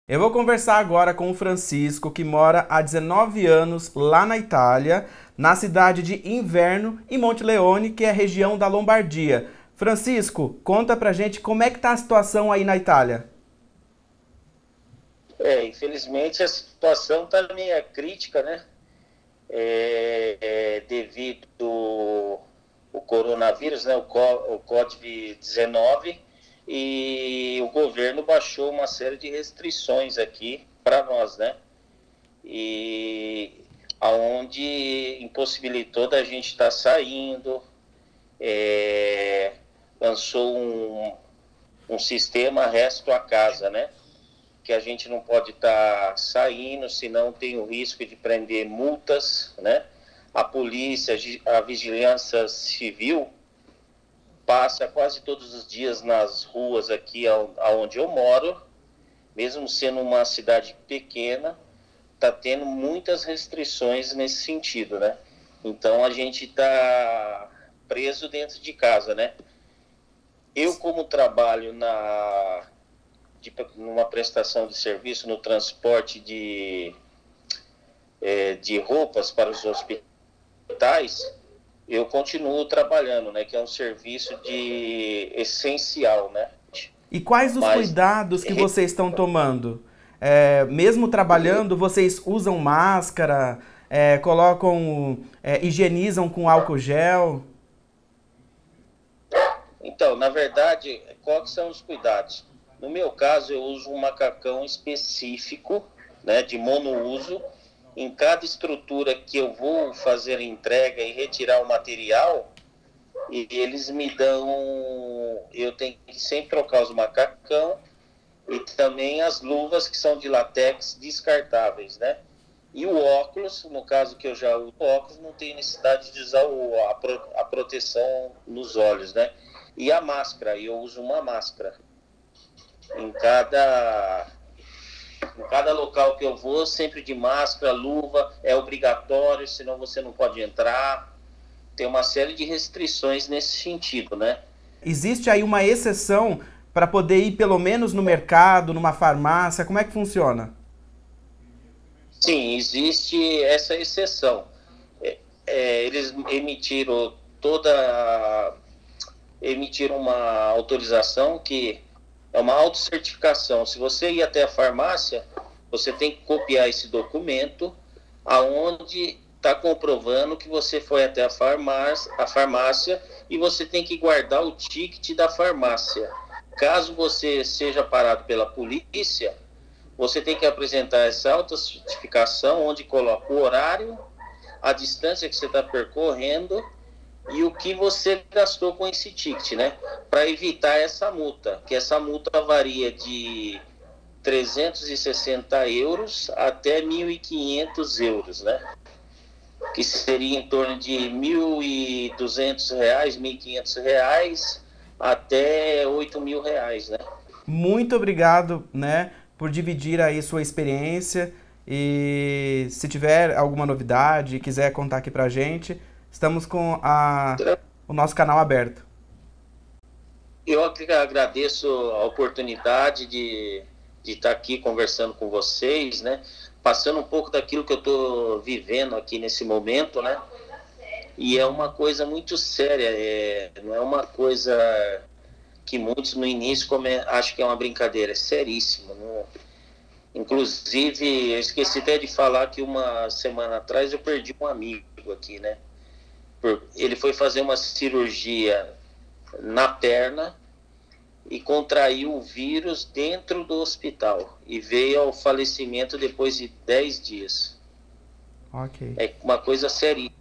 Eu vou conversar agora com o Francisco, que mora há 19 anos lá na Itália, na cidade de Inverno, em Monteleone, que é a região da Lombardia. Francisco, conta pra gente como é que tá a situação aí na Itália. Infelizmente a situação está meio crítica, né? Devido ao coronavírus, né? O Covid-19, e o governo baixou uma série de restrições aqui para nós, né? E aonde impossibilitou da gente estar saindo, é, lançou um sistema resto a casa, né? Que a gente não pode estar saindo, senão tem o risco de prender multas, né? A polícia, a vigilância civil passa quase todos os dias nas ruas aqui onde eu moro, mesmo sendo uma cidade pequena, está tendo muitas restrições nesse sentido, né? Então a gente está preso dentro de casa, né? Eu, como trabalho numa prestação de serviço no transporte de roupas para os hospitais, eu continuo trabalhando, né, que é um serviço de essencial, né? E quais os Mas cuidados que vocês estão tomando? Mesmo trabalhando, vocês usam máscara, higienizam com álcool gel? então, na verdade, quais são os cuidados? No meu caso, eu uso um macacão específico, né, de monouso. Em cada estrutura que eu vou fazer a entrega e retirar o material, e eles me dão, eu tenho que sempre trocar os macacão e também as luvas que são de látex descartáveis, né? E o óculos, no caso que eu já uso óculos, não tem necessidade de usar a proteção nos olhos, né? E a máscara, eu uso uma máscara em cada local que eu vou, sempre de máscara, luva, é obrigatório, senão você não pode entrar. Tem uma série de restrições nesse sentido, né? Existe aí uma exceção para poder ir pelo menos no mercado, numa farmácia? Como é que funciona? Sim, existe essa exceção. Eles emitiram uma autorização que é uma autocertificação. Se você ir até a farmácia, você tem que copiar esse documento, aonde está comprovando que você foi até a farmácia, e você tem que guardar o ticket da farmácia. Caso você seja parado pela polícia, você tem que apresentar essa autocertificação, onde coloca o horário, a distância que você está percorrendo e o que você gastou com esse ticket, né? Para evitar essa multa, que essa multa varia de 360 euros até 1.500 euros, né? Que seria em torno de 1.200 reais, 1.500 reais até 8.000 reais, né? Muito obrigado, né, por dividir aí sua experiência. E se tiver alguma novidade e quiser contar aqui pra gente, estamos com o nosso canal aberto. Eu agradeço a oportunidade de estar aqui conversando com vocês, né? Passando um pouco daquilo que eu estou vivendo aqui nesse momento, né? E é uma coisa muito séria, não é uma coisa que muitos no início acham que é uma brincadeira, é seríssimo. Não? Inclusive, eu esqueci até de falar que uma semana atrás eu perdi um amigo aqui, né? Ele foi fazer uma cirurgia na perna e contraiu o vírus dentro do hospital e veio ao falecimento depois de 10 dias. Ok. É uma coisa séria.